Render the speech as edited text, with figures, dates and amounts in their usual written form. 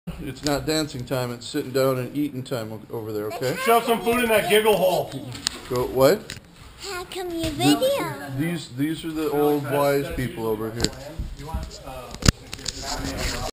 It's not dancing time, it's sitting down and eating time over there, okay? Shove some food in that giggle hole. Go, what? How come you video? These are the old wise people over here.